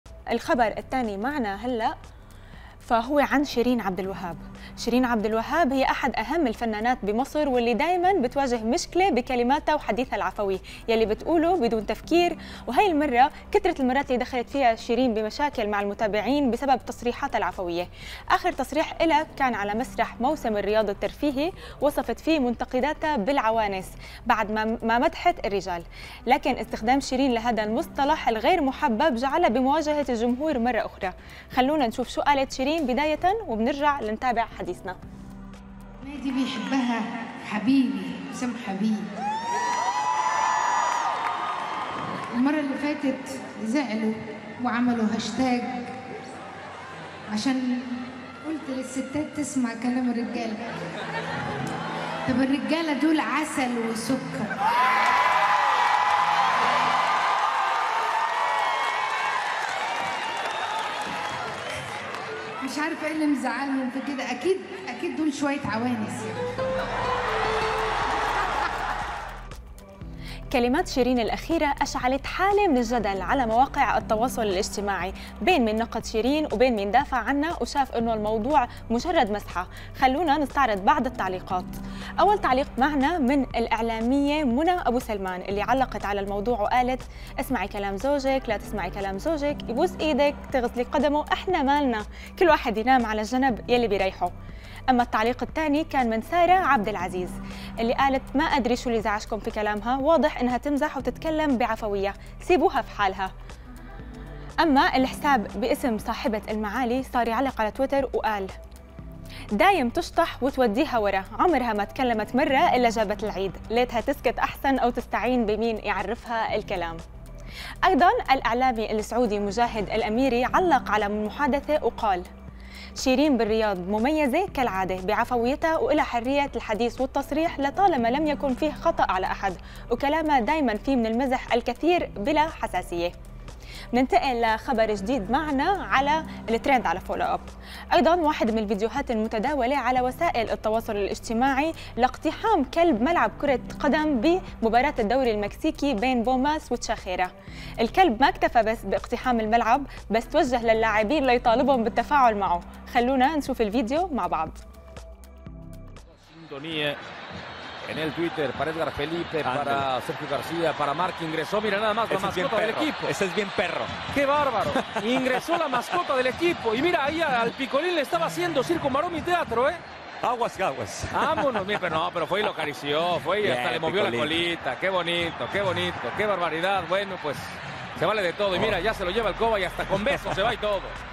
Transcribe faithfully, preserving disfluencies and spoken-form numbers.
الخبر الثاني معنا هلأ فهو عن شيرين عبد الوهاب. شيرين عبد الوهاب هي أحد أهم الفنانات بمصر، واللي دايماً بتواجه مشكلة بكلماتها وحديثها العفوي يلي بتقوله بدون تفكير. وهي المرة كثرة المرات اللي دخلت فيها شيرين بمشاكل مع المتابعين بسبب تصريحاتها العفوية. آخر تصريح إلها كان على مسرح موسم الرياض الترفيهي، وصفت فيه منتقداتها بالعوانس بعد ما مدحت الرجال. لكن استخدام شيرين لهذا المصطلح الغير محبب جعلها بمواجهة الجمهور مرة أخرى. خلونا نشوف شو قالت شيرين بداية وبنرجع لنتابع حديثنا. نادي بيحبها حبيبي حسام حبيب. المرة اللي فاتت زعلوا وعملوا هاشتاج عشان قلت للستات تسمع كلام الرجالة. طب الرجالة دول عسل وسكر. مش عارفه ايه اللي مزعلهم في كده، اكيد اكيد دول شويه عوانس يعني. كلمات شيرين الأخيرة أشعلت حالة من الجدل على مواقع التواصل الاجتماعي بين من نقد شيرين وبين من دافع عنها وشاف إنه الموضوع مجرد مسحة. خلونا نستعرض بعض التعليقات. أول تعليق معنا من الإعلامية منى أبو سلمان اللي علقت على الموضوع وقالت: اسمعي كلام زوجك، لا تسمعي كلام زوجك، يبوس إيدك، تغسلي قدمه، إحنا مالنا، كل واحد ينام على الجنب يلي بيريحه. أما التعليق الثاني كان من سارة عبد العزيز اللي قالت: ما أدري شو اللي زعجكم في كلامها، واضح إنها تمزح وتتكلم بعفوية، سيبوها في حالها. أما الحساب باسم صاحبة المعالي صار يعلق على تويتر وقال: دايم تشطح وتوديها ورا، عمرها ما تكلمت مرة إلا جابت العيد، ليتها تسكت أحسن أو تستعين بمين يعرفها الكلام. أيضاً الإعلامي السعودي مجاهد الأميري علق على المحادثة وقال: شيرين بالرياض مميزة كالعادة بعفويتها وإلها حرية الحديث والتصريح لطالما لم يكن فيه خطأ على أحد، وكلامها دايما فيه من المزح الكثير بلا حساسية. ننتقل لخبر جديد معنا على الترند على فولو اب. ايضا واحد من الفيديوهات المتداوله على وسائل التواصل الاجتماعي لاقتحام كلب ملعب كره قدم بمباراه الدوري المكسيكي بين بوماس وتشاخيرا. الكلب ما اكتفى بس باقتحام الملعب، بس توجه للاعبين ليطالبهم بالتفاعل معه. خلونا نشوف الفيديو مع بعض. En el Twitter, para Edgar Felipe, Andale. Para Sergio García, para Marc, ingresó, mira nada más, la Ese mascota del equipo. Ese es bien perro. ¡Qué bárbaro! Ingresó la mascota del equipo y mira, ahí al Picolín le estaba haciendo circo, maroma y teatro, ¿eh? Aguas, aguas. Vámonos, mira, pero no, pero fue y lo acarició, fue y hasta le movió Picolín. La colita. ¡Qué bonito, qué bonito, qué barbaridad! Bueno, pues se vale de todo y mira, ya se lo lleva el Coba y hasta con besos se va y todo.